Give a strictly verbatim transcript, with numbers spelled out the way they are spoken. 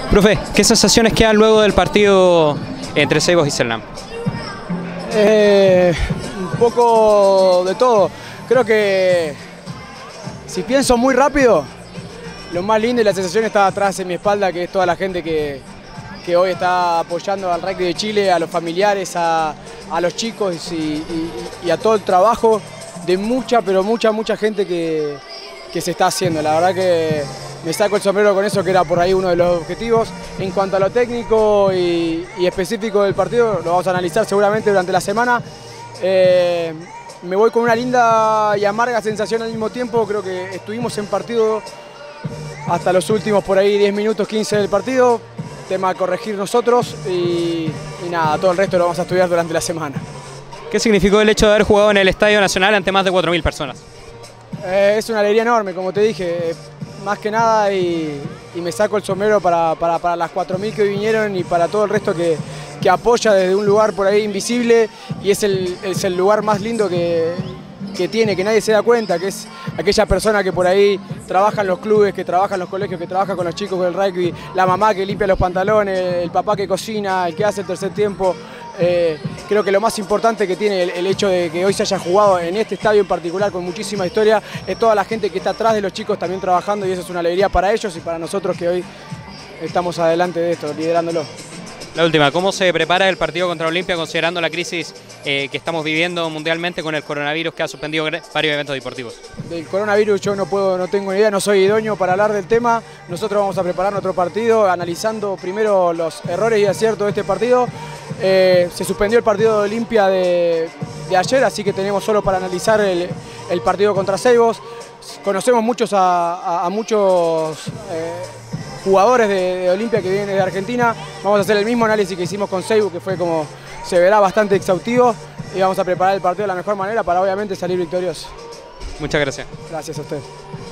Profe, ¿qué sensaciones quedan luego del partido entre Seibos y Selknam? Eh, un poco de todo. Creo que si pienso muy rápido, lo más lindo y la sensación está atrás en mi espalda, que es toda la gente que, que hoy está apoyando al rugby de Chile, a los familiares, a, a los chicos y, y, y a todo el trabajo de mucha, pero mucha, mucha gente que, que se está haciendo. La verdad que me saco el sombrero con eso, que era por ahí uno de los objetivos. En cuanto a lo técnico y, y específico del partido, lo vamos a analizar seguramente durante la semana. Eh, me voy con una linda y amarga sensación al mismo tiempo. Creo que estuvimos en partido hasta los últimos por ahí diez minutos, quince del partido. Tema a corregir nosotros y, y nada, todo el resto lo vamos a estudiar durante la semana. ¿Qué significó el hecho de haber jugado en el Estadio Nacional ante más de cuatro mil personas? Eh, es una alegría enorme, como te dije, más que nada, y, y me saco el sombrero para, para, para las cuatro mil que hoy vinieron y para todo el resto que, que apoya desde un lugar por ahí invisible, y es el, es el lugar más lindo que, que tiene, que nadie se da cuenta, que es aquella persona que por ahí trabaja en los clubes, que trabaja en los colegios, que trabaja con los chicos del rugby, la mamá que limpia los pantalones, el papá que cocina, el que hace el tercer tiempo. Eh, creo que lo más importante que tiene el, el hecho de que hoy se haya jugado en este estadio en particular con muchísima historia es toda la gente que está atrás de los chicos también trabajando, y eso es una alegría para ellos y para nosotros que hoy estamos adelante de esto, liderándolo. La última, ¿cómo se prepara el partido contra Olimpia considerando la crisis eh, que estamos viviendo mundialmente con el coronavirus que ha suspendido varios eventos deportivos? Del coronavirus yo no puedo, no tengo ni idea, no soy idóneo para hablar del tema. Nosotros vamos a preparar nuestro partido analizando primero los errores y aciertos de este partido. Eh, se suspendió el partido de Olimpia de, de ayer, así que tenemos solo para analizar el, el partido contra Seibos. Conocemos muchos a, a, a muchos eh, jugadores de, de Olimpia que vienen de Argentina. Vamos a hacer el mismo análisis que hicimos con Seibos, que fue, como se verá, bastante exhaustivo, y vamos a preparar el partido de la mejor manera para obviamente salir victoriosos. Muchas gracias. Gracias a usted.